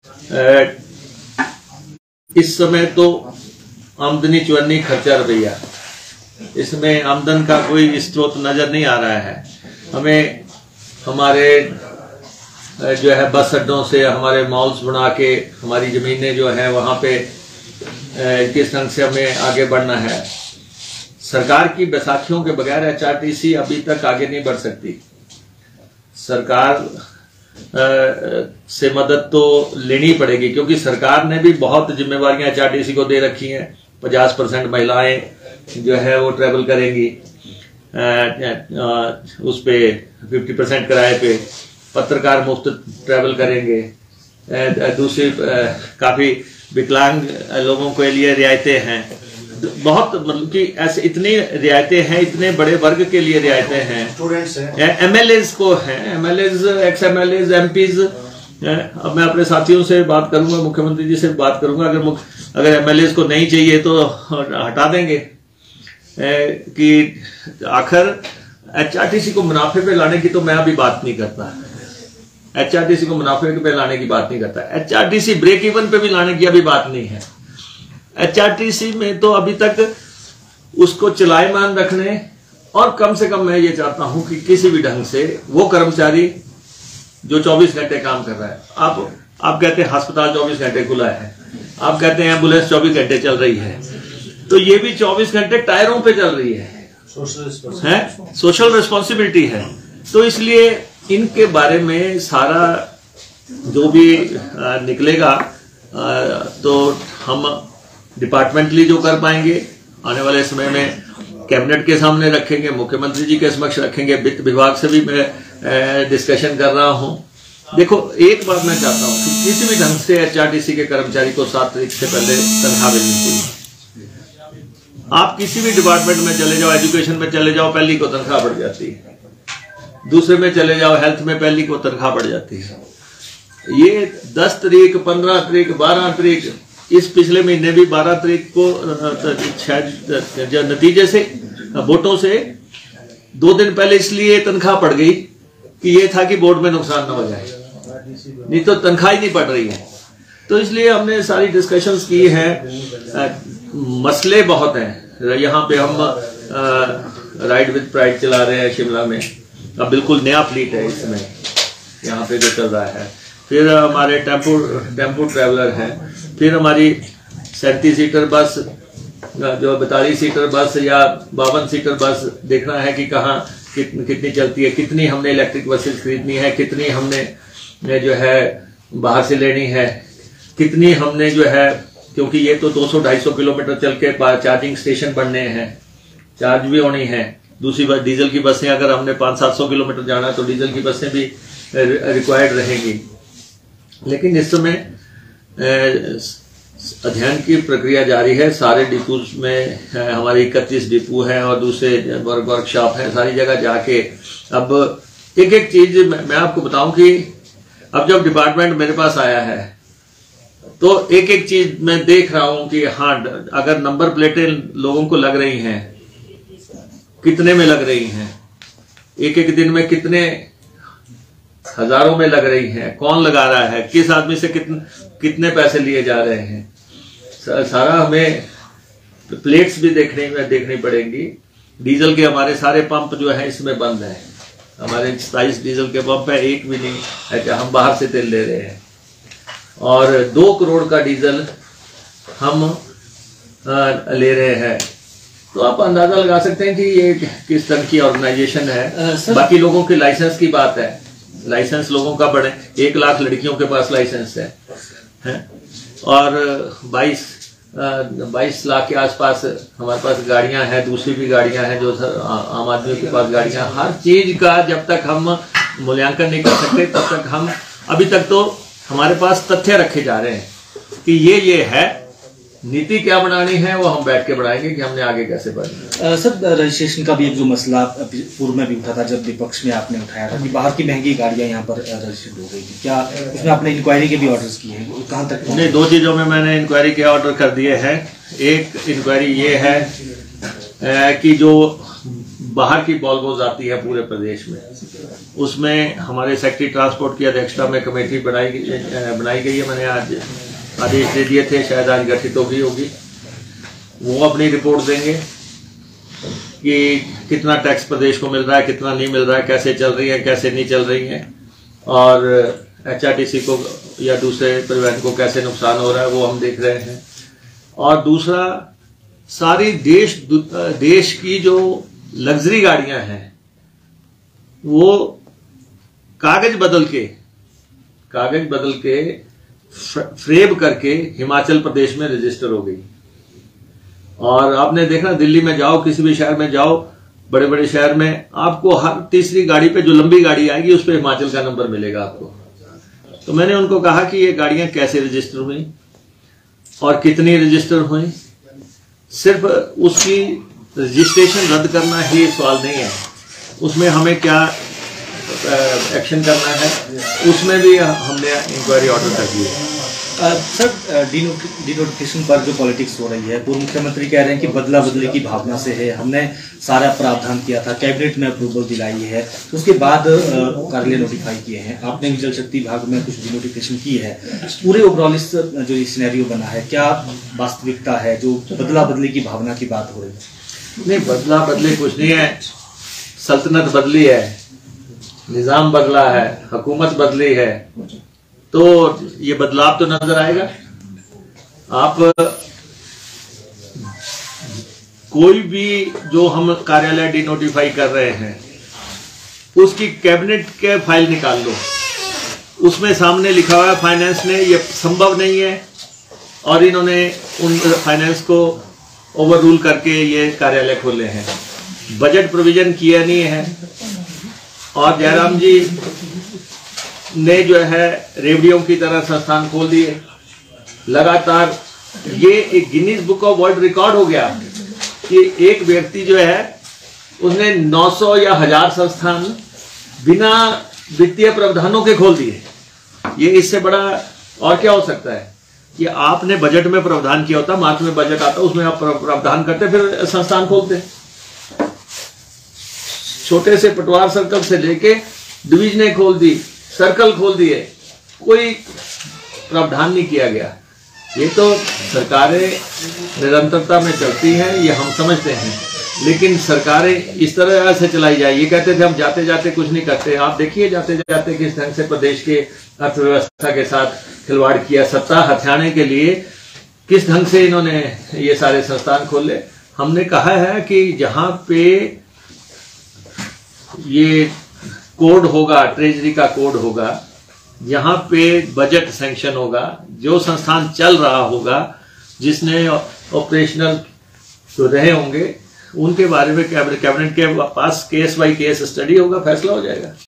इस समय तो आमदनी चुन्नी खर्चा रुपया, इसमें आमदन का कोई स्रोत नजर नहीं आ रहा है। हमें हमारे जो है बस अड्डों से हमारे मॉल्स बना के हमारी जमीनें जो है वहां पे किस ढंग से हमें आगे बढ़ना है। सरकार की बैसाखियों के बगैर एचआरटीसी अभी तक आगे नहीं बढ़ सकती। सरकार से मदद तो लेनी पड़ेगी, क्योंकि सरकार ने भी बहुत जिम्मेवारियां एचआरटीसी को दे रखी हैं। 50% महिलाएं जो है वो ट्रेवल करेंगी उस पे 50% किराए पे, पत्रकार मुफ्त ट्रेवल करेंगे, दूसरी काफी विकलांग लोगों के लिए रियायतें हैं, बहुत मतलब कि ऐसे इतनी रियायतें हैं, इतने बड़े वर्ग के लिए रियायतें हैं। एमएलएज को हैं, एमएलएज, एक्स एमएलएज, एमपीज। अब मैं अपने साथियों से बात करूंगा, मुख्यमंत्री जी से बात करूंगा, अगर एमएलएज को नहीं चाहिए तो हटा देंगे। कि आखिर एचआरटीसी को मुनाफे पे लाने की तो मैं अभी बात नहीं करता, एचआरटीसी को मुनाफे पे लाने की बात नहीं करता, एचआरटीसी ब्रेक इवन पे भी लाने की अभी बात नहीं है। एचआरटीसी में तो अभी तक उसको चलायमान रखने, और कम से कम मैं ये चाहता हूं कि किसी भी ढंग से वो कर्मचारी जो 24 घंटे काम कर रहा है, आप कहते हैं अस्पताल 24 घंटे खुला है, आप कहते हैं एम्बुलेंस 24 घंटे चल रही है, तो ये भी 24 घंटे टायरों पे चल रही है, सोशल रिस्पॉन्सिबिलिटी है। तो इसलिए इनके बारे में सारा जो भी निकलेगा तो हम डिपार्टमेंटली जो कर पाएंगे आने वाले समय में कैबिनेट के सामने रखेंगे, मुख्यमंत्री जी के समक्ष रखेंगे। वित्त विभाग से भी मैं डिस्कशन कर रहा हूं। देखो, एक बात मैं चाहता हूं कि किसी भी ढंग से एचआरटीसी के कर्मचारी को 7 तारीख से पहले तनख्वाह मिलनी चाहिए। आप किसी भी डिपार्टमेंट में चले जाओ, एजुकेशन में चले जाओ, पहली को तनख्वाह बढ़ जाती है, दूसरे में चले जाओ, हेल्थ में पहली को तनख्वाह बढ़ जाती है। ये 10 तारीख, 15 तारीख, 12 तारीख, इस पिछले महीने भी 12 तारीख को जो नतीजे से वोटों से 2 दिन पहले इसलिए तनख्वाह पड़ गई कि ये था कि बोर्ड में नुकसान न हो जाए, नहीं तो तनख्वाह ही नहीं पड़ रही है। तो इसलिए हमने सारी डिस्कशंस की हैं। मसले बहुत हैं। यहाँ पे हम राइड विद प्राइड चला रहे हैं शिमला में, अब बिल्कुल नया फ्लीट है इसमें यहाँ पे जो चल रहा है। फिर हमारे टेम्पो ट्रैवलर हैं, फिर हमारी 37 सीटर बस, जो 42 सीटर बस या 52 सीटर बस देखना है कि कहाँ कितनी चलती है, कितनी हमने इलेक्ट्रिक बसेस खरीदनी है, कितनी हमने जो है बाहर से लेनी है, कितनी हमने जो है, क्योंकि ये तो 200-250 किलोमीटर चल के चार्जिंग स्टेशन बनने हैं, चार्ज भी होनी है। दूसरी बात, डीजल की बसें अगर हमने 500-700 किलोमीटर जाना है तो डीजल की बसें भी रिक्वायर्ड रहेंगी। लेकिन इस समय अध्ययन की प्रक्रिया जारी है। सारे डिपोज में हमारे 31 डिपो हैं और दूसरे वर्कशॉप हैं, सारी जगह जाके अब एक एक चीज मैं आपको बताऊं कि अब जब डिपार्टमेंट मेरे पास आया है तो एक एक चीज मैं देख रहा हूं कि हाँ, अगर नंबर प्लेटें लोगों को लग रही हैं, कितने में लग रही हैं, एक एक दिन में कितने हजारों में लग रही हैं, कौन लगा रहा है, किस आदमी से कितने पैसे लिए जा रहे हैं, सारा हमें प्लेट्स भी देखनी पड़ेंगी। डीजल के हमारे सारे पंप जो है इसमें बंद है, हमारे 27 डीजल के पंप है, एक भी नहीं है कि हम बाहर से तेल ले रहे हैं। और 2 करोड़ का डीजल हम ले रहे हैं, तो आप अंदाजा लगा सकते हैं कि ये किस तरह की ऑर्गेनाइजेशन है। बाकी लोगों के लाइसेंस की बात है, लाइसेंस लोगों का बढ़े, 1 लाख लड़कियों के पास लाइसेंस है और 22 लाख के आसपास हमारे पास गाड़ियां हैं, दूसरी भी गाड़ियां हैं जो आम आदमियों के पास गाड़ियां। हर चीज का जब तक हम मूल्यांकन नहीं कर सकते तब तक हम, अभी तक तो हमारे पास तथ्य रखे जा रहे हैं कि ये है, नीति क्या बनानी है वो हम बैठ के बढ़ाएंगे कि हमने आगे कैसे बढ़ना है। सर, रजिस्ट्रेशन का भी एक जो मसला पूर्व में भी उठा था, जब विपक्ष में आपने उठाया था कि बाहर की महंगी गाड़ियां यहाँ पर रजिस्टर्ड हो गई थी, क्या उसमें आपने इंक्वायरी के भी ऑर्डर्स किए हैं, कहाँ तक? नहीं, 2 चीजों में मैंने इंक्वायरी के ऑर्डर कर दिए हैं। एक इंक्वायरी ये है कि जो बाहर की वॉल्वोज आती है पूरे प्रदेश में। उसमें हमारे सेक्रेटरी ट्रांसपोर्ट की अध्यक्षता में कमेटी बनाई गई है। मैंने आज आदेश दे दिए थे, शायद आज गठित होगी। वो अपनी रिपोर्ट देंगे कि कितना टैक्स प्रदेश को मिल रहा है, कितना नहीं मिल रहा है, कैसे चल रही है, कैसे नहीं चल रही है, और HRTC को या दूसरे परिवहन को कैसे नुकसान हो रहा है, वो हम देख रहे हैं। और दूसरा, सारी देश की जो लग्जरी गाड़ियां हैं वो कागज बदल के फ्रेम करके हिमाचल प्रदेश में रजिस्टर हो गई। और आपने देखना, दिल्ली में जाओ, किसी भी शहर में जाओ, बड़े बड़े शहर में, आपको हर तीसरी गाड़ी पे जो लंबी गाड़ी आएगी उस पर हिमाचल का नंबर मिलेगा आपको। तो मैंने उनको कहा कि ये गाड़ियां कैसे रजिस्टर हुई और कितनी रजिस्टर हुई। सिर्फ उसकी रजिस्ट्रेशन रद्द करना ही सवाल नहीं है, उसमें हमें क्या एक्शन करना है, उसमें भी हमने इंक्वायरी ऑर्डर कर दी है। सर, डिनोटिफिकेशन पर जो पॉलिटिक्स हो रही है, पूर्व मुख्यमंत्री कह रहे हैं कि बदला बदली की भावना से है, हमने सारा प्रावधान किया था, कैबिनेट में अप्रूवल दिलाई है, तो उसके बाद कार्यालय नोटिफाई किए हैं। आपने भी जल शक्ति विभाग में कुछ डिनोटिफिकेशन की है। पूरे ओवरऑल इस जो सिनेरियो बना है, क्या वास्तविकता है जो बदला बदली की भावना की बात हो रही है? नहीं, बदला बदली कुछ नहीं है। सल्तनत बदली है, निजाम बदला है, हुकूमत बदली है, तो ये बदलाव तो नजर आएगा। आप कोई भी जो हम कार्यालय डिनोटिफाई कर रहे हैं उसकी कैबिनेट के फाइल निकाल लो, उसमें सामने लिखा हुआ है फाइनेंस ने ये संभव नहीं है, और इन्होंने उन फाइनेंस को ओवर रूल करके ये कार्यालय खोले हैं। बजट प्रोविजन किया नहीं है, और जयराम जी ने जो है रेवड़ियों की तरह संस्थान खोल दिए लगातार। ये एक Guinness book of world record हो गया कि एक व्यक्ति जो है उसने 900 या 1000 संस्थान बिना वित्तीय प्रावधानों के खोल दिए। ये इससे बड़ा और क्या हो सकता है कि आपने बजट में प्रावधान किया होता, मार्च में बजट आता, उसमें आप प्रावधान करते, फिर संस्थान खोलते। छोटे से पटवार सर्कल से लेके डिवीजनें खोल दी, सर्कल खोल दिए, कोई प्रावधान नहीं किया गया। ये तो सरकारें निरंतरता में चलती हैं, ये हम समझते हैं, लेकिन सरकारें इस तरह से चलाई जाए। ये कहते थे हम जाते जाते कुछ नहीं करते। आप देखिए जाते जाते किस ढंग से प्रदेश के अर्थव्यवस्था के साथ खिलवाड़ किया, सत्ता हथियाने के लिए किस ढंग से इन्होंने ये सारे संस्थान खोले। हमने कहा है कि जहां पे ये कोड होगा, ट्रेजरी का कोड होगा, यहाँ पे बजट सैंक्शन होगा, जो संस्थान चल रहा होगा, जिसने ऑपरेशनल तो रहे होंगे, उनके बारे में कैबिनेट के पास केस बाय केस स्टडी होगा, फैसला हो जाएगा।